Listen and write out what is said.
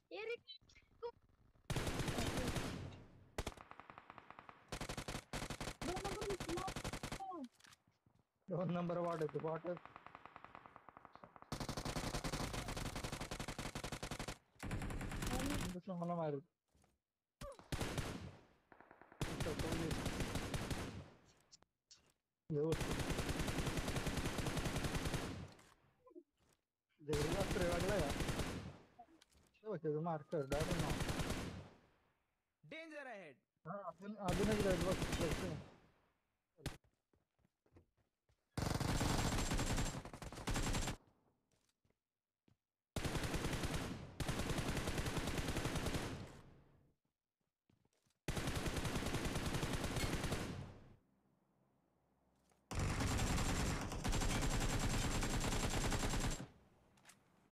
एरी दोन number 2 number वाढत वाटत दुसरं मला मारू व्यवस्थित जेवढा स्प्रे वाढला का त्याचं मार्कर डायरेक्ट नाव Danger ahead! हा अजून एक जाईल बघ